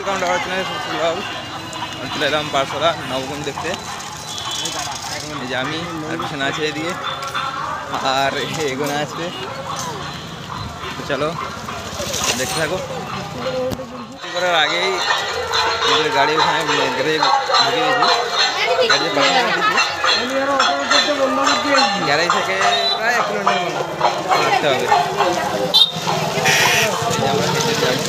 Welcome to our channel blog. চলে এলাম পারশোলা নবকুঞ্জ দেখতে। এই যে আমি আর পিছনে আছে এদিকে, আর এগোনো আছে। তো চলো দেখতে থাকো। করার আগেই আমাদের গাড়ি ওখানে গ্যারেজে ঢুকে দিয়েছি। গ্যারেজ থেকে প্রায় 1 কিলোমিটার হাঁটতে হবে। এই যে আমরা হেঁটে যাবো।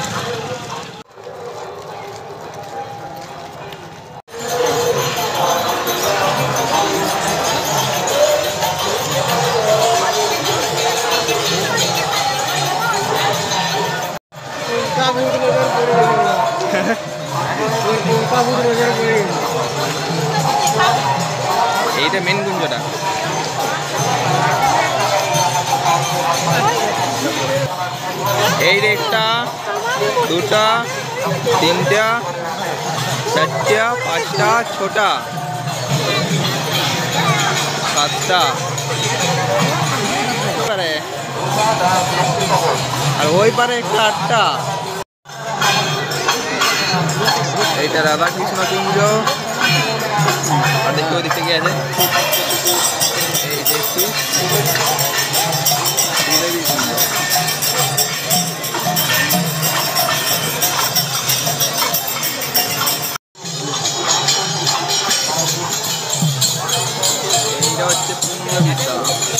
এইটা মেন কুঞ্জটা। এই একটা, দুটা, তিনটা, চারটা, পাঁচটা, ছটা, সাতটা, আর ওই পারে একটা 8টা। এইটা রাধাকৃষ্ণ কুঞ্জ, আর দেখতে ওই দিক থেকে আছে। এই দেখছি শ্রীদেবী কুঞ্জ। এইটা হচ্ছে পুণ্যবিদ্যা।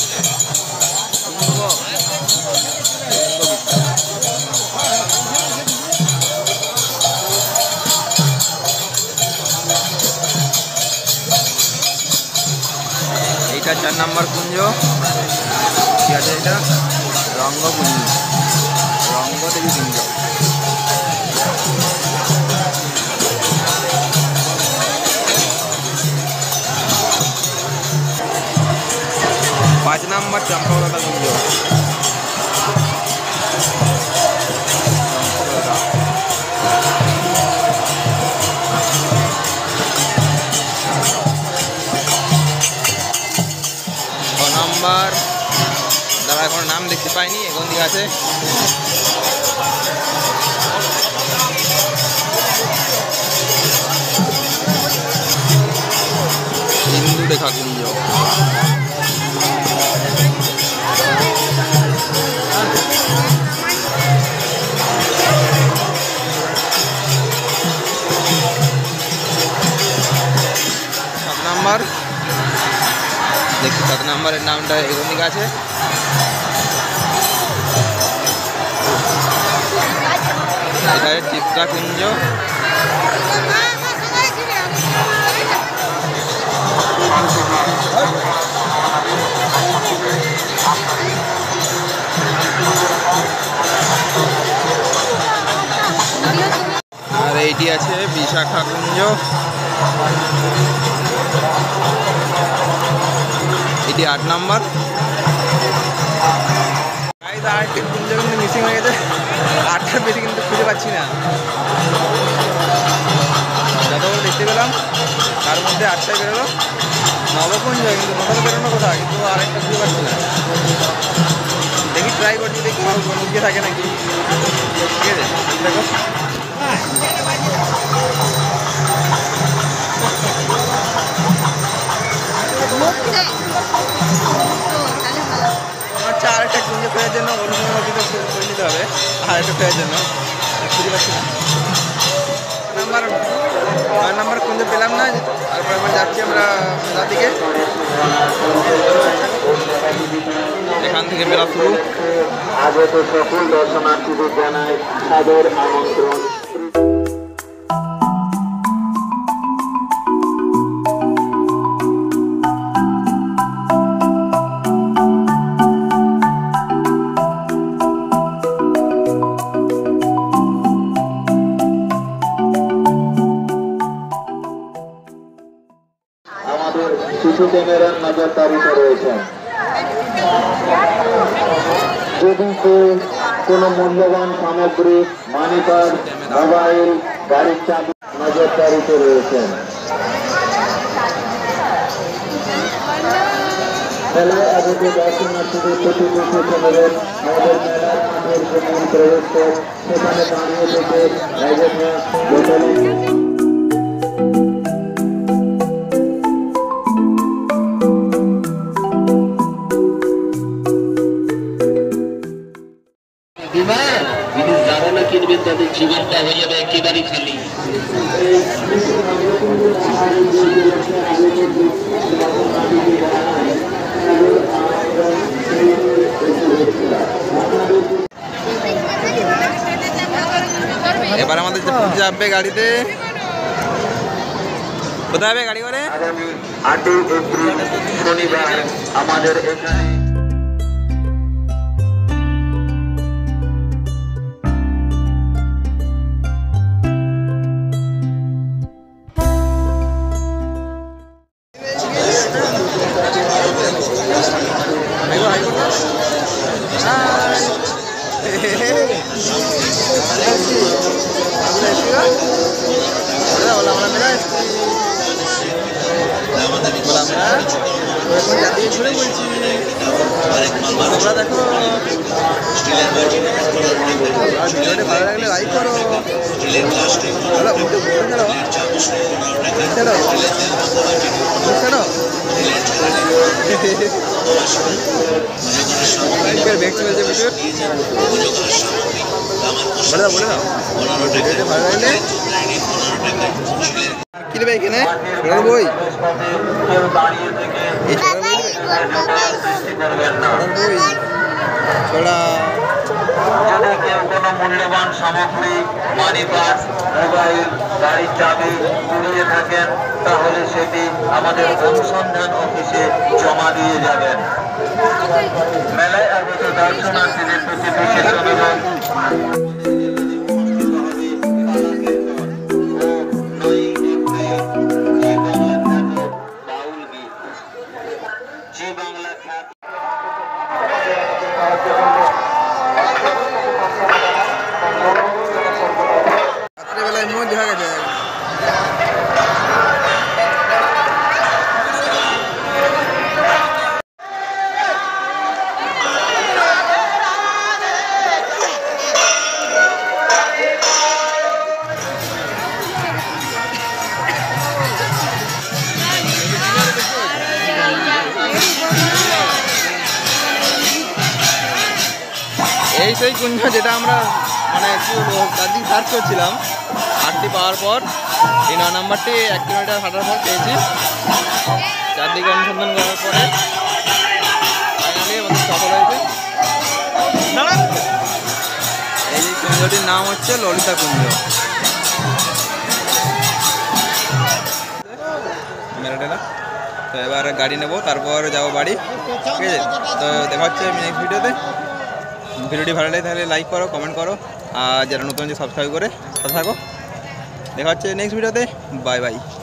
এইটা 4 নম্বর কুঞ্জ। ঠিক আছে, এটা রঙ্গকুঞ্জ, রঙ্গদেবী কুঞ্জ। পাঁচ নম্বর চম্পাবতা কুঞ্জ। নাম্বার দাদা এখন নাম দেখতে পাইনি, এখন দিকে আছে। হিন্দু দেখা কুঞ্জ। দেখছি 7 নম্বরের নামটা এরকম দিকে আছে। এটা চিত্রাকুঞ্জ। আর এইটি আছে বিশাখা কুঞ্জ। এটি 8 নম্বর। আরেকটি কুঞ্জ কিন্তু মিসিং হয়ে গেছে। 8টার বেশি কিন্তু খুঁজে পাচ্ছি না। যতগুলো দেখতে পেলাম তার মধ্যে 8টাই বেরোলো নবকুঞ্জ, কিন্তু নটাতে বেরোনো কথা, কিন্তু আরেকটা খুঁজে পাচ্ছি না। দেখি ট্রাই করছি, দেখি লুকিয়ে থাকে নাকি। ঠিক আছে, দেখো আচ্ছা। আরেকটা কুঞ্জ ফেরার জন্য অন্য নদীতে করে নিতে হবে। আরেকটা ফেরার জন্য খুঁজে পাচ্ছি না। 9 নম্বর কুঞ্জ পেলাম না। তারপর আবার যাচ্ছি আমরা দিকে। এখান থেকে মেলা শুরু। আগত সকল দর্শনার্থীদের জানাই সাদর আমন্ত্রণ। শিশু ক্যামেরার নজরদারিতে রয়েছেন। যদি কেউ কোনো মূল্যবান সামগ্রী, মানিব্যাগ, মোবাইল, গাড়ির চাবি নজরদারিতে রয়েছেন। মেলায় আগত দর্শনার্থীদের প্রতি ক্যামেরার নজর মেলার কিনবেন তাদের জীবনটা হয়ে যাবে একেবারে খালি। এবার আমাদের যাবে গাড়িতে, কোথায় যাবে গাড়ি করে? 8ই এপ্রিল শনিবার আমাদের এখানে তোমরা দেখো, ভিডিওটা ভালো লাগলে লাইক করো, বলে দাও ভিডিওটা ভালো লাগলে কি দেবে এখানে বই, যদি কেউ কোনো মূল্যবান সামগ্রী, মানি পার্স, মোবাইল, গাড়ির চাবি কুড়িয়ে থাকেন তাহলে সেটি আমাদের অনুসন্ধান অফিসে জমা দিয়ে যাবেন। মেলায় আগত দর্শনার্থীদের প্রতি বিশেষ অনুরোধ, রাত্রেবেলায় মোট দেখা গেছে। এই সেই কুঞ্জ যেটা আমরা মানে একটু চারদিক সার্চ করছিলাম, 8টি পাওয়ার পর এই 9 নম্বরটি 1 কিলোমিটার হাঁটার পর পেয়েছি। চারদিকে অনুসন্ধান করার পরে ফাইনালি আমাদের সফল হয়েছে। এই কুঞ্জটির নাম হচ্ছে ললিতা কুঞ্জ। মেলাটেলা তো এবার গাড়ি নেবো, তারপর যাবো বাড়ি। ঠিক আছে, তো দেখা হচ্ছে নেক্সট ভিডিওতে। ভিডিওটি ভালো লাগে তাহলে লাইক করো, কমেন্ট করো, আর যারা নতুন সাবস্ক্রাইব করে সাথে থাকো। দেখা হচ্ছে নেক্সট ভিডিওতে। Bye by.